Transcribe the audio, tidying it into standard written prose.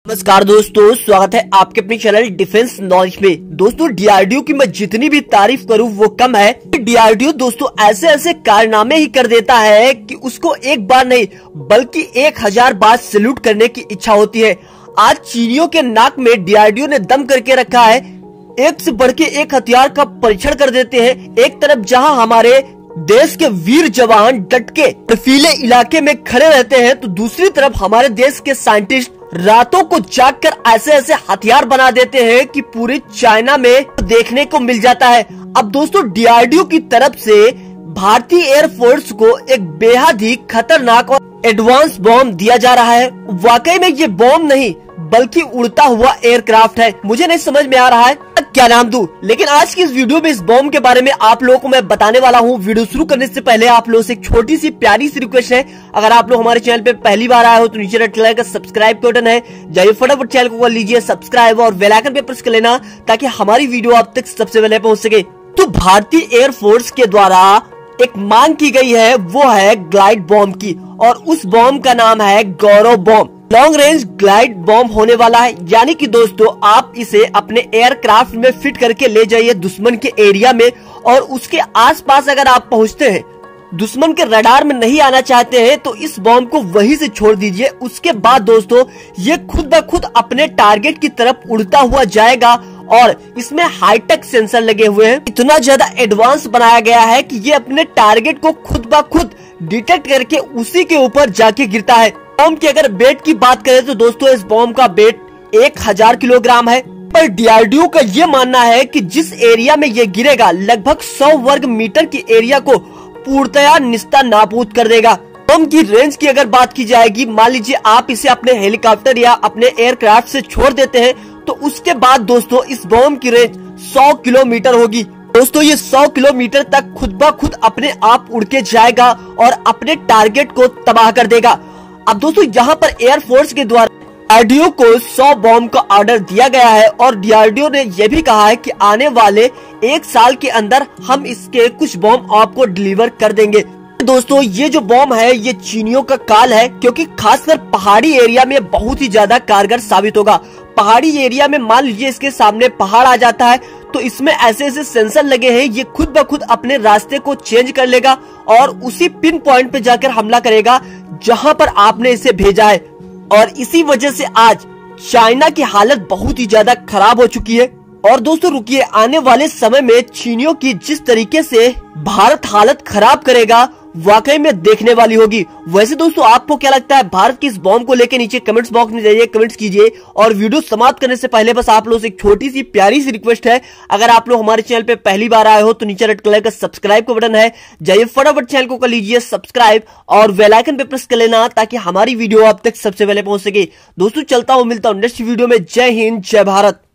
नमस्कार दोस्तों, स्वागत है आपके अपने चैनल डिफेंस नॉलेज में। दोस्तों डीआरडीओ की मैं जितनी भी तारीफ करूं वो कम है। डीआरडीओ दोस्तों ऐसे ऐसे कारनामे ही कर देता है कि उसको एक बार नहीं बल्कि 1000 बार सैल्यूट करने की इच्छा होती है। आज चीनियों के नाक में डीआरडीओ ने दम करके रखा है। एक से बढ़ के एक हथियार का परीक्षण कर देते हैं। एक तरफ जहां हमारे देश के वीर जवान डट के बर्फीले इलाके में खड़े रहते हैं, तो दूसरी तरफ हमारे देश के साइंटिस्ट रातों को जागकर ऐसे ऐसे हथियार बना देते हैं कि पूरे चाइना में देखने को मिल जाता है। अब दोस्तों डीआरडीओ की तरफ से भारतीय एयरफोर्स को एक बेहद ही खतरनाक और एडवांस बॉम्ब दिया जा रहा है। वाकई में ये बॉम्ब नहीं बल्कि उड़ता हुआ एयरक्राफ्ट है। मुझे नहीं समझ में आ रहा है क्या नाम दूं, लेकिन आज की इस वीडियो में इस बॉम्ब के बारे में आप लोगों को मैं बताने वाला हूं। वीडियो शुरू करने से पहले आप लोगों से एक छोटी सी प्यारी सी रिक्वेस्ट है, अगर आप लोग हमारे चैनल पे पहली बार आए हो तो नीचे रेड कलर का सब्सक्राइब का बटन है, जाइए फटाफट चैनल को कर लीजिए सब्सक्राइब और बेल आइकन पे प्रेस कर लेना ताकि हमारी वीडियो आप तक सबसे पहले पहुंच सके। तो भारतीय एयरफोर्स के द्वारा एक मांग की गई है, वो है ग्लाइड बॉम्ब की, और उस बॉम्ब का नाम है Gaurav bomb. Long range glide bomb होने वाला है, यानी कि दोस्तों आप इसे अपने एयरक्राफ्ट में फिट करके ले जाइए दुश्मन के एरिया में, और उसके आसपास अगर आप पहुंचते हैं, दुश्मन के रडार में नहीं आना चाहते हैं, तो इस बॉम्ब को वहीं से छोड़ दीजिए। उसके बाद दोस्तों ये खुद ब खुद अपने टारगेट की तरफ उड़ता हुआ जाएगा, और इसमें हाईटेक सेंसर लगे हुए हैं। इतना ज्यादा एडवांस बनाया गया है कि ये अपने टारगेट को खुद ब खुद डिटेक्ट करके उसी के ऊपर जाके गिरता है। बॉम्ब की अगर वेट की बात करें तो दोस्तों इस बॉम्ब का वेट 1000 किलोग्राम है। पर डीआरडीओ का ये मानना है कि जिस एरिया में ये गिरेगा लगभग 100 वर्ग मीटर की एरिया को पूर्णतया निस्ता नाबूद कर देगा। बॉम्ब की रेंज की अगर बात की जाएगी, मान लीजिए आप इसे अपने हेलीकॉप्टर या अपने एयरक्राफ्ट से छोड़ देते हैं, तो उसके बाद दोस्तों इस बॉम्ब की रेंज 100 किलोमीटर होगी। दोस्तों ये 100 किलोमीटर तक खुद ब खुद अपने आप उड़ के जाएगा और अपने टारगेट को तबाह कर देगा। अब दोस्तों यहाँ पर एयरफोर्स के द्वारा डीआरडीओ को 100 बॉम्ब का ऑर्डर दिया गया है, और डीआरडीओ ने यह भी कहा है कि आने वाले 1 साल के अंदर हम इसके कुछ बॉम्ब आपको डिलीवर कर देंगे। दोस्तों ये जो बॉम्ब है ये चीनियों का काल है, क्योंकि खासकर पहाड़ी एरिया में बहुत ही ज्यादा कारगर साबित होगा। पहाड़ी एरिया में मान लीजिए इसके सामने पहाड़ आ जाता है, तो इसमें ऐसे ऐसे सेंसर लगे हैं, ये खुद ब खुद अपने रास्ते को चेंज कर लेगा और उसी पिन पॉइंट पे जाकर हमला करेगा जहां पर आपने इसे भेजा है। और इसी वजह से आज चाइना की हालत बहुत ही ज्यादा खराब हो चुकी है। और दोस्तों रुकिए, आने वाले समय में चीनियों की जिस तरीके से भारत हालत खराब करेगा वाकई में देखने वाली होगी। वैसे दोस्तों आपको क्या लगता है भारत की इस बॉम्ब को लेकर? नीचे कमेंट्स बॉक्स में जाइए, कमेंट्स कीजिए। और वीडियो समाप्त करने से पहले बस आप लोगों से एक छोटी सी प्यारी सी रिक्वेस्ट है, अगर आप लोग हमारे चैनल पे पहली बार आए हो तो नीचे रेड कलर का सब्सक्राइब का बटन है, जाइए फटाफट चैनल को कर लीजिए सब्सक्राइब और बेल आइकन पे प्रेस कर लेना ताकि हमारी वीडियो आप तक सबसे पहले पहुंच सके। दोस्तों चलता हूँ, मिलता हूँ नेक्स्ट वीडियो में। जय हिंद, जय भारत।